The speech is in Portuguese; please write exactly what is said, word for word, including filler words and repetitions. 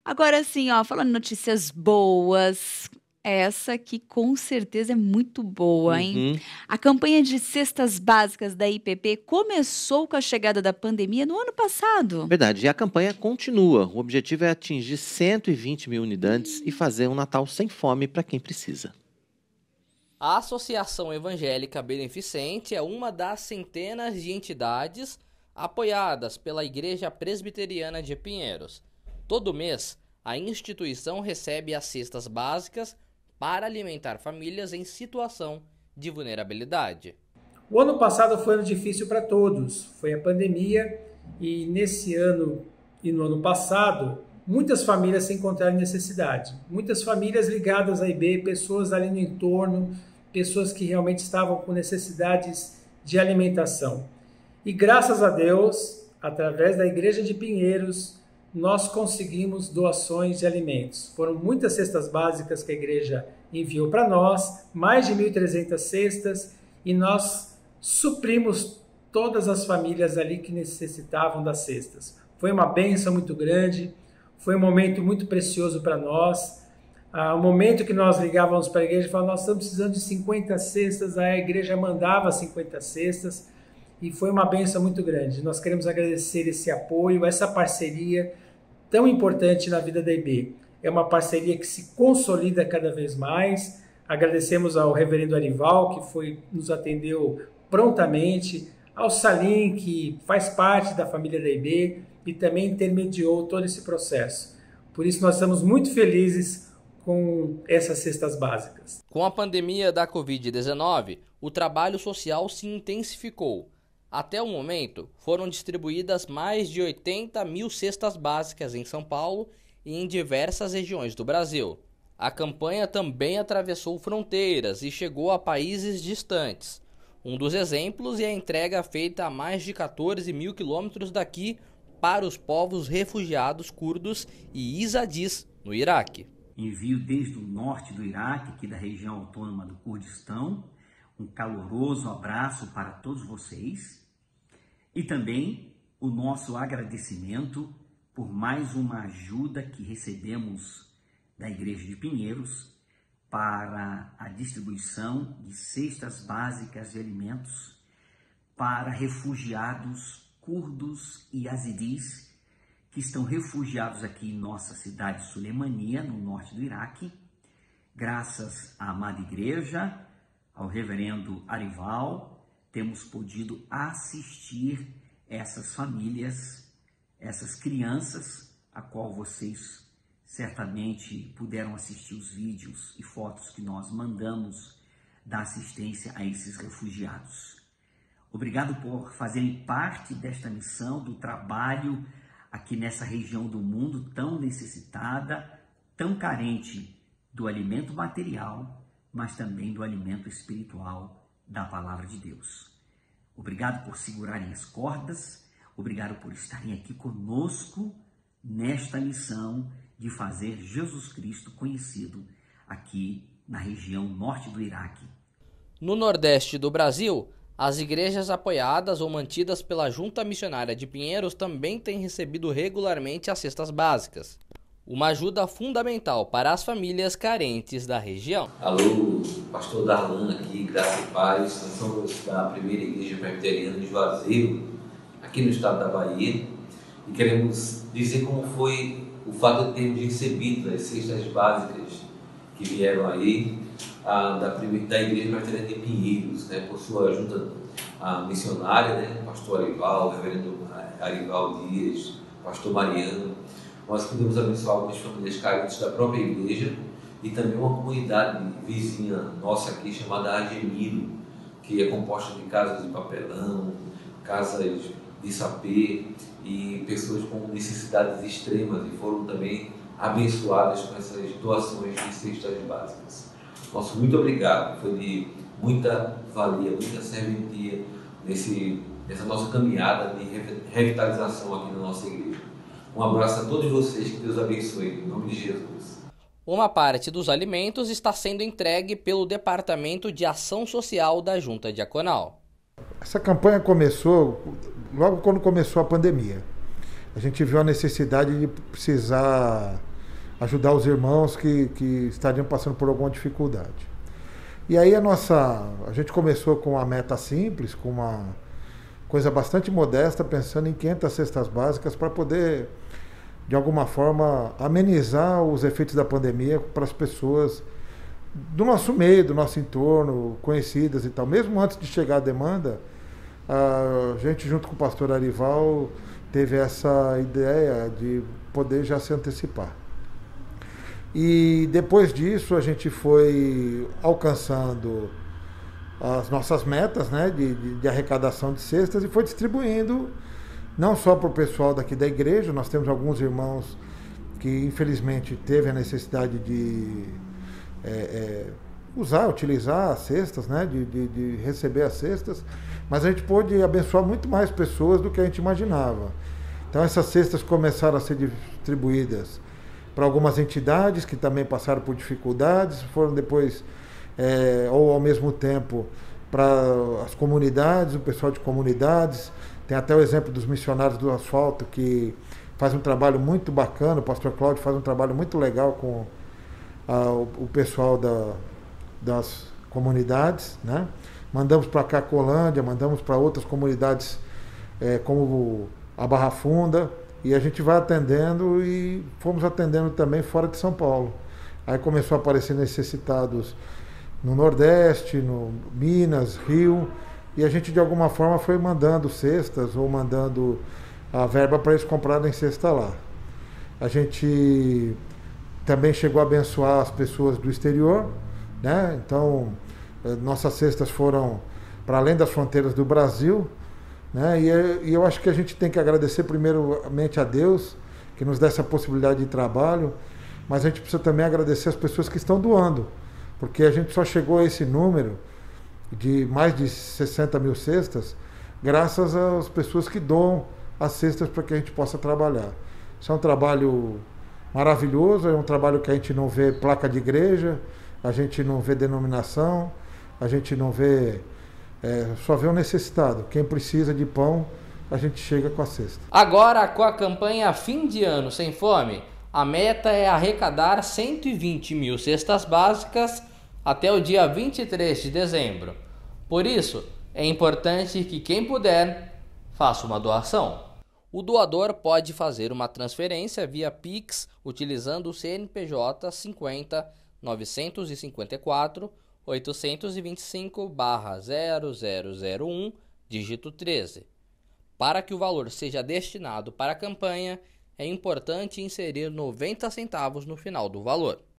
Agora assim, ó, falando notícias boas, essa aqui com certeza é muito boa, hein. Uhum. A campanha de cestas básicas da I P P começou com a chegada da pandemia no ano passado. Verdade, e a campanha continua. O objetivo é atingir cento e vinte mil unidades e fazer um Natal sem fome para quem precisa. A Associação Evangélica Beneficente é uma das centenas de entidades apoiadas pela Igreja Presbiteriana de Pinheiros. Todo mês, a instituição recebe as cestas básicas para alimentar famílias em situação de vulnerabilidade. O ano passado foi um ano difícil para todos, foi a pandemia e nesse ano e no ano passado, muitas famílias se encontraram em necessidade. Muitas famílias ligadas à I B, pessoas ali no entorno, pessoas que realmente estavam com necessidades de alimentação. E graças a Deus, através da Igreja de Pinheiros, nós conseguimos doações de alimentos. Foram muitas cestas básicas que a igreja enviou para nós, mais de mil e trezentas cestas, e nós suprimos todas as famílias ali que necessitavam das cestas. Foi uma bênção muito grande, foi um momento muito precioso para nós. Ah, o momento que nós ligávamos para a igreja e falávamos, nós estamos precisando de cinquenta cestas, a igreja mandava cinquenta cestas, e foi uma bênção muito grande. Nós queremos agradecer esse apoio, essa parceria tão importante na vida da I B. É uma parceria que se consolida cada vez mais. Agradecemos ao reverendo Arival, que foi, nos atendeu prontamente, ao Salim, que faz parte da família da I B e também intermediou todo esse processo. Por isso nós estamos muito felizes com essas cestas básicas. Com a pandemia da covid dezenove, o trabalho social se intensificou. Até o momento, foram distribuídas mais de oitenta mil cestas básicas em São Paulo e em diversas regiões do Brasil. A campanha também atravessou fronteiras e chegou a países distantes. Um dos exemplos é a entrega feita a mais de quatorze mil quilômetros daqui para os povos refugiados curdos e izadis, no Iraque. Envio desde o norte do Iraque, aqui da região autônoma do Kurdistão, um caloroso abraço para todos vocês e também o nosso agradecimento por mais uma ajuda que recebemos da Igreja de Pinheiros para a distribuição de cestas básicas de alimentos para refugiados curdos e azidis que estão refugiados aqui em nossa cidade de Sulemania, no norte do Iraque, graças à amada igreja, ao reverendo Arival, temos podido assistir essas famílias, essas crianças, a qual vocês certamente puderam assistir os vídeos e fotos que nós mandamos da assistência a esses refugiados. Obrigado por fazerem parte desta missão, do trabalho aqui nessa região do mundo tão necessitada, tão carente do alimento material, mas também do alimento espiritual da Palavra de Deus. Obrigado por segurarem as cordas, obrigado por estarem aqui conosco nesta missão de fazer Jesus Cristo conhecido aqui na região norte do Iraque. No nordeste do Brasil, as igrejas apoiadas ou mantidas pela Junta Missionária de Pinheiros também têm recebido regularmente as cestas básicas. Uma ajuda fundamental para as famílias carentes da região. Alô, pastor Darlan aqui, graça e paz. Nós somos da primeira igreja presbiteriana de Juazeiro, aqui no estado da Bahia, e queremos dizer como foi o fato de termos recebido as cestas básicas que vieram aí a, da, da igreja presbiteriana de Pinheiros, né, por sua junta a, missionária, né, pastor Arival, reverendo Arival Dias, pastor Mariano. Nós podemos abençoar algumas famílias carentes da própria igreja e também uma comunidade vizinha nossa aqui chamada Agemiro, que é composta de casas de papelão, casas de sapê e pessoas com necessidades extremas e foram também abençoadas com essas doações de cestas básicas. Nosso muito obrigado, foi de muita valia, muita serventia nesse, nessa nossa caminhada de revitalização aqui na nossa igreja. Um abraço a todos vocês, que Deus abençoe, em nome de Jesus. Uma parte dos alimentos está sendo entregue pelo Departamento de Ação Social da Junta Diaconal. Essa campanha começou logo quando começou a pandemia. A gente viu a necessidade de precisar ajudar os irmãos que, que estariam passando por alguma dificuldade. E aí a nossa, a gente começou com uma meta simples, com uma coisa bastante modesta, pensando em quinhentas cestas básicas para poder, de alguma forma, amenizar os efeitos da pandemia para as pessoas do nosso meio, do nosso entorno, conhecidas e tal. Mesmo antes de chegar a demanda, a gente, junto com o pastor Arival, teve essa ideia de poder já se antecipar. E depois disso a gente foi alcançando as nossas metas, né, de, de, de arrecadação de cestas e foi distribuindo não só para o pessoal daqui da igreja. Nós temos alguns irmãos que infelizmente teve a necessidade de é, é, usar, utilizar as cestas, né, de, de, de receber as cestas, mas a gente pôde abençoar muito mais pessoas do que a gente imaginava. Então essas cestas começaram a ser distribuídas para algumas entidades que também passaram por dificuldades, foram depois, é, ou ao mesmo tempo, para as comunidades, o pessoal de comunidades. Tem até o exemplo dos missionários do asfalto, que faz um trabalho muito bacana, o pastor Cláudio faz um trabalho muito legal com a, o, o pessoal da, das comunidades, né? Mandamos para Cacolândia, mandamos para outras comunidades, é, como a Barra Funda, e a gente vai atendendo e fomos atendendo também fora de São Paulo. Aí começou a aparecer necessitados no Nordeste, no Minas, Rio, e a gente de alguma forma foi mandando cestas ou mandando a verba para eles comprarem cesta lá. A gente também chegou a abençoar as pessoas do exterior, né? Então, nossas cestas foram para além das fronteiras do Brasil, né? E, e eu acho que a gente tem que agradecer primeiramente a Deus, que nos dá essa possibilidade de trabalho, mas a gente precisa também agradecer as pessoas que estão doando, porque a gente só chegou a esse número de mais de sessenta mil cestas graças às pessoas que doam as cestas para que a gente possa trabalhar. Isso é um trabalho maravilhoso, é um trabalho que a gente não vê placa de igreja, a gente não vê denominação, a gente não vê... É, só vê o necessitado. Quem precisa de pão, a gente chega com a cesta. Agora, com a campanha Fim de Ano Sem Fome, a meta é arrecadar cento e vinte mil cestas básicas até o dia vinte e três de dezembro. Por isso, é importante que quem puder, faça uma doação. O doador pode fazer uma transferência via Pix utilizando o C N P J cinquenta, novecentos e cinquenta e quatro, oitocentos e vinte e cinco barra zero zero zero um, dígito treze. Para que o valor seja destinado para a campanha, é importante inserir noventa centavos no final do valor.